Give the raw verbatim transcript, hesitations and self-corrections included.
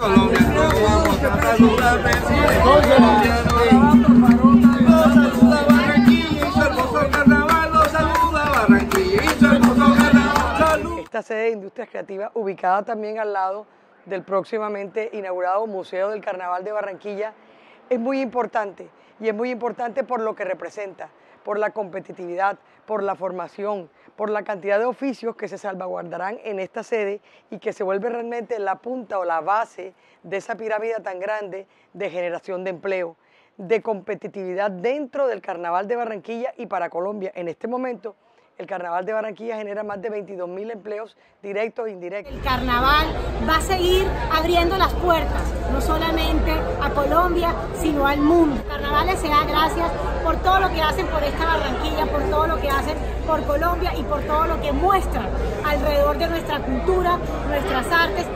Colombia, no vamos a saludar, lo saluda Barranquilla y su hermoso carnaval, lo saluda Barranquilla y su hermoso carnaval. Salud. Esta sede de Industrias Creativas, ubicada también al lado del próximamente inaugurado Museo del Carnaval de Barranquilla, es muy importante, y es muy importante por lo que representa, por la competitividad, por la formación, por la cantidad de oficios que se salvaguardarán en esta sede y que se vuelve realmente la punta o la base de esa pirámide tan grande de generación de empleo, de competitividad dentro del Carnaval de Barranquilla y para Colombia. En este momento, el Carnaval de Barranquilla genera más de veintidós mil empleos directos e indirectos. El Carnaval va a seguir abriendo las puertas, no solamente a Colombia, sino al mundo. El Carnaval les da gracias por todo lo que hacen por esta Barranquilla, por todo lo que hacen por Colombia y por todo lo que muestran alrededor de nuestra cultura, nuestras artes